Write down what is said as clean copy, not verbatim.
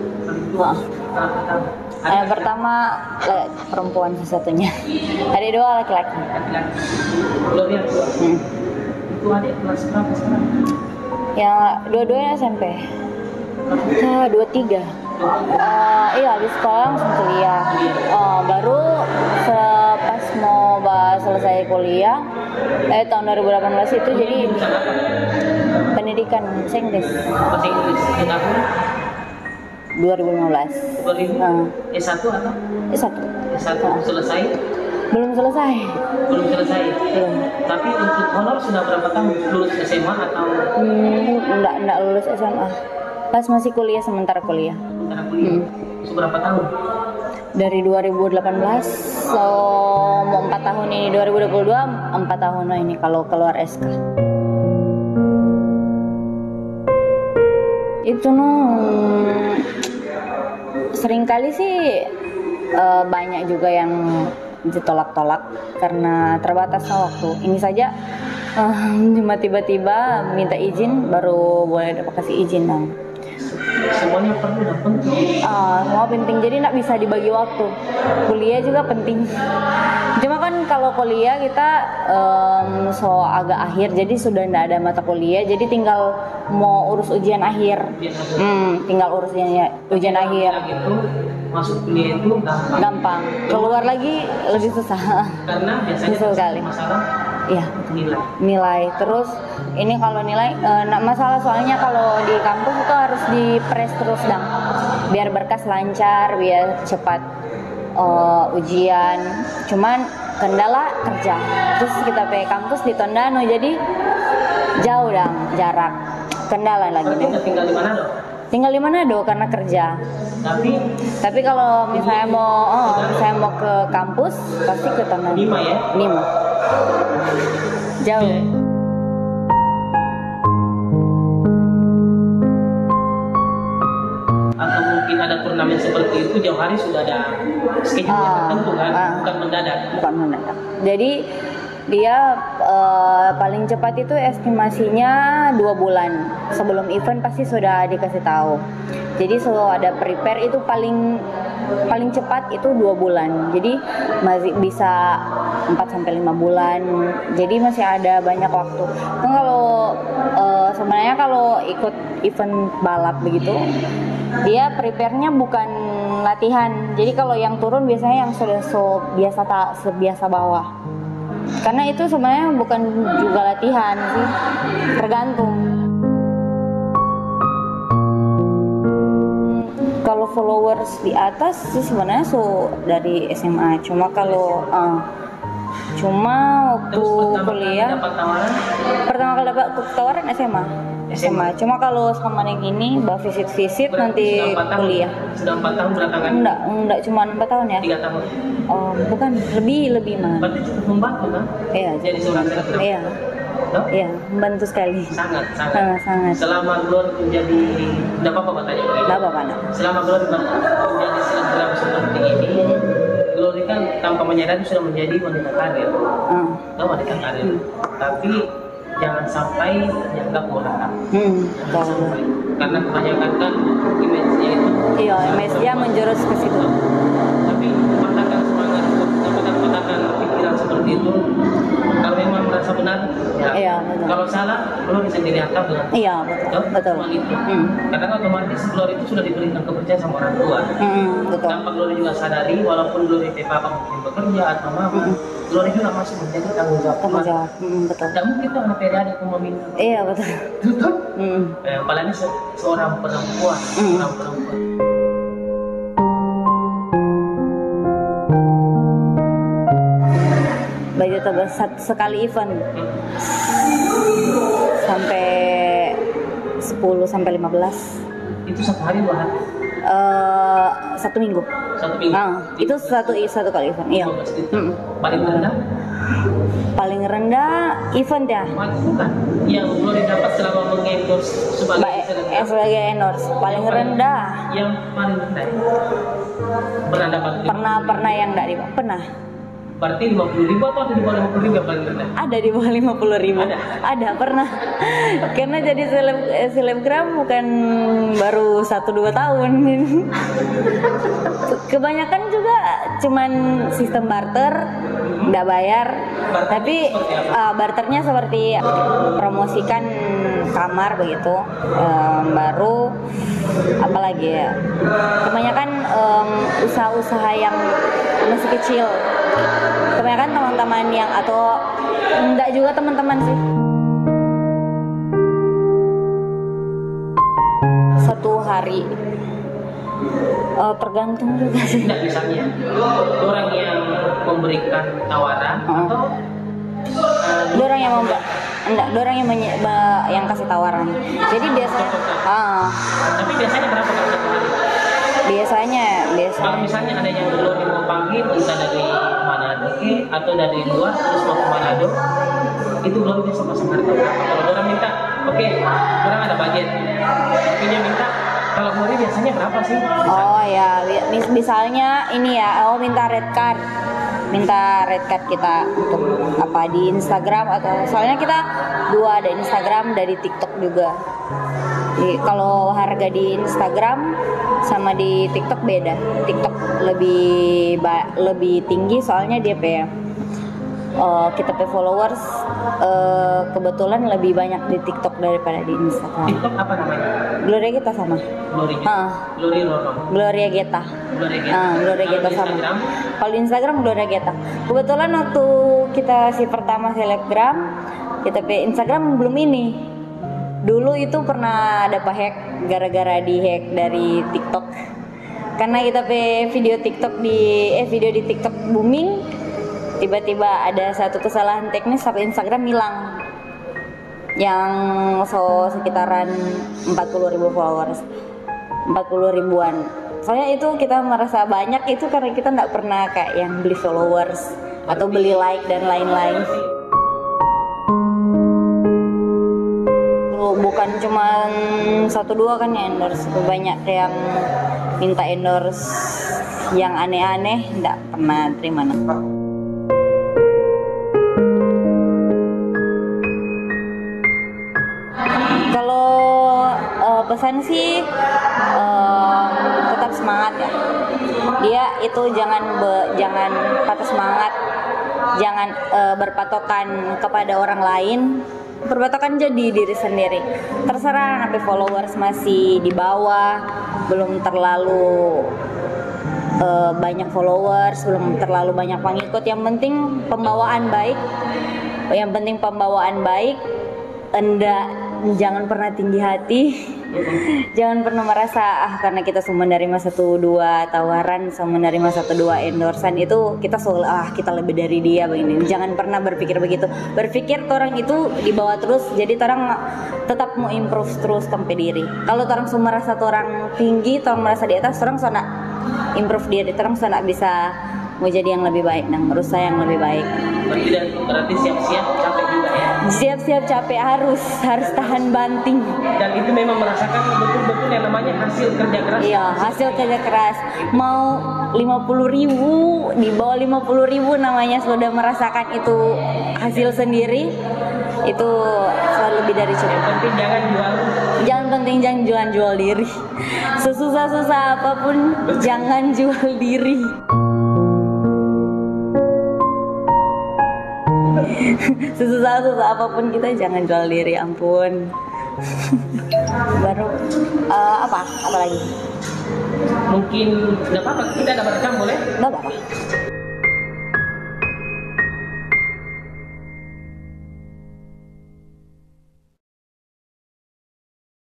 Wah. Anak pertama perempuan satu-satunya. Ada dua laki-laki. Gloria. Itu adik kelas berapa sekarang? Ya, dua-duanya SMP. Ya, 23. Iya, habis sekolah langsung kuliah. Baru pas mau selesai kuliah, tahun 2018 itu jadi pendidikan bahasa Inggris. Bahasa Inggris di tahun 2015. 2000. S1 atau? S1. S1 selesai? Belum selesai. Belum selesai. Belum. Tapi untuk honor sudah berapa tahun? Lulus SMA atau? Enggak lulus SMA. Pas masih kuliah, sementara kuliah. Sementara kuliah. Seberapa tahun? Dari 2018, so mau 4 tahun ini, 2022 4 tahun ini kalau keluar SK. Itu seringkali sih banyak juga yang ditolak-tolak karena terbatasnya waktu. Ini saja cuma tiba-tiba minta izin baru boleh dapat kasih izin dong. Semuanya perlu dan penting. Semua penting, jadi nggak bisa dibagi waktu. Kuliah juga penting. Cuma kan kalau kuliah kita so agak akhir, jadi sudah nggak ada mata kuliah, jadi tinggal mau urus ujian akhir. Tinggal urus ujian akhir. Gitu, masuk kuliah itu gampang. Keluar lagi lebih susah. Karena biasanya susah sekali. Masalah iya, nilai. Terus ini kalau nilai masalah, soalnya kalau di kampus itu harus di-press terus dong, biar berkas lancar, biar cepat ujian. Cuman kendala kerja. Terus kita pe kampus di Tondano, jadi jauh dong jarak. Kendala lagi nih. Tinggal di Manado? Tinggal di Manado karena kerja. Tapi kalau misalnya mau ke kampus pasti ke Tondano. 5 ya? 5. Jauh. Atau mungkin ada turnamen seperti itu jauh hari sudah ada schedule yang tertentu kan, bukan mendadak. Jadi dia paling cepat itu estimasinya 2 bulan sebelum event pasti sudah dikasih tahu. Jadi selalu ada prepare, itu paling cepat itu 2 bulan. Jadi masih bisa 4-5 bulan. Jadi masih ada banyak waktu. Kan kalau sebenarnya kalau ikut event balap begitu, dia prepare-nya bukan latihan. Jadi kalau yang turun biasanya yang sudah sebiasa bawah. Karena itu sebenarnya bukan juga latihan sih, tergantung. Kalau followers di atas sih sebenarnya dari SMA. Cuma kalau waktu kuliah pertama kali dapat tawaran SMA. Cuma kalau sama yang ini visit nanti kuliah. Sudah 4 tahun belakangan? Enggak cuma 4 tahun ya. 3 tahun. Bukan, lebih mana. Berarti cukup membantu kan? Iya. Jadi seorang selebgram. Iya. No? Iya, membantu sekali. Sangat. Sangat. Selama Glory menjadi, tidak apa-apa bertanya begini. Tidak apa-apa. Selama Glory menjadi selebgram seperti ini, Glory kan tanpa menyadari sudah menjadi wanita karir. Wanita karir. Tapi jangan sampai dianggap orang. Karena kebanyakan kan image-nya itu. Iya, image-nya menjurus ke situ. Tapi patahkan semangat, patahkan pikiran seperti itu. Kalau memang merasa benar, ya. Iya, betul. Kalau salah, Glory bisa diangkat dengan. Iya, betul. Itu. Karena otomatis Glory itu sudah diberikan kepercayaan sama orang tua. Betul. Tanpa Glory juga sadari, walaupun Glory papa mungkin bekerja atau mama, Glory juga masih menjadi tanggung jawab. Betul. Tidak mungkin tuh anak adik aku meminta. Iya, betul. Betul. Apalagi seorang perempuan. Baju tebal sekali event sampai 10-15. Itu satu hari 2 hari? 1 minggu. 1 minggu. Itu satu kali event. Iya. Paling rendah? Paling rendah event ya? Bukan. Yang Glory dapat selama mengendorse sebagai endorse. Paling rendah. Yang paling rendah. Pernah dapat? Pernah yang enggak dibawa. Pernah. Berarti 50.000 atau ada di bawah 50.000 yang paling rendah? Ada di bawah 50.000. Ada pernah. Karena jadi selebgram bukan baru 1-2 tahun. Kebanyakan juga cuman sistem barter, nggak bayar. Tapi barternya seperti promosikan kamar begitu. Baru apalagi ya. Kebanyakan usaha-usaha yang masih kecil. Kebanyakan teman-teman yang atau enggak juga teman-teman sih. Satu hari tergantung juga sih. Tidak, misalnya orang yang memberikan tawaran atau orang yang orang yang kasih tawaran. Jadi biasanya tapi biasanya berapa kalau satu hari? Biasanya Kalau misalnya ada yang Glory mau panggil entah dari Manado atau dari luar terus mau ke Manado, itu Glory bisa pasang harga berapa? Kalau orang minta, oke, orang ada budget, tapi dia minta, kalau Glory biasanya berapa sih? Oh ya, misalnya ini ya, minta red card kita untuk apa di Instagram, atau soalnya kita dua ada Instagram, dari TikTok juga. Jadi, kalau harga di Instagram sama di TikTok beda. TikTok lebih tinggi soalnya dia kita followers kebetulan lebih banyak di TikTok daripada di Instagram. TikTok apa namanya? Gloria Geta sama. Glory Roro. Gloria Geta. Gloria Geta sama. Kalau di Instagram Gloria Geta. Kebetulan waktu kita pertama selebgram, kita Instagram belum ini. Dulu itu pernah ada hack, gara-gara di-hack dari TikTok. Karena kita video di TikTok booming, tiba-tiba ada satu kesalahan teknis sampai Instagram hilang. Yang sekitaran 40.000 followers. 40 ribuan. Soalnya itu kita merasa banyak itu karena kita nggak pernah kayak yang beli followers atau beli like dan lain-lain. Bukan cuma 1-2 kan yang endorse, banyak yang minta endorse yang aneh-aneh, nggak pernah terima. Kalau pesan sih tetap semangat ya. Dia itu jangan patah semangat, jangan berpatokan kepada orang lain. Berpatokan jadi diri sendiri. Terserah sampai followers masih di bawah, belum terlalu banyak followers, belum terlalu banyak pengikut. Yang penting pembawaan baik. Jangan pernah tinggi hati. Jangan pernah merasa karena kita cuma menerima 1-2 tawaran, sama menerima 1-2 endorsan itu kita kita lebih dari dia begini. Jangan pernah berpikir begitu. Berpikir orang itu di bawah terus, jadi orang tetap mau improve terus sampai diri. Kalau orang semua merasa orang tinggi, orang merasa di atas, orang sana improve diri, orang sana bisa mau jadi yang lebih baik dan berusaha yang lebih baik. Berarti siap-siap capek juga ya? Siap-siap capek, harus tahan banting. Dan itu memang merasakan betul-betul yang namanya hasil kerja keras. Iya, hasil kerja keras. Mau 50.000, di bawah 50.000 namanya sudah merasakan itu hasil sendiri. Itu selalu lebih dari cukup. Yang penting jangan jual diri. Sesusah-susah apapun jangan jual diri. Sesusah apapun kita jangan jual diri, ampun. Baru apa lagi? Mungkin nggak apa-apa, kita dapat rekam boleh? Nggak apa-apa.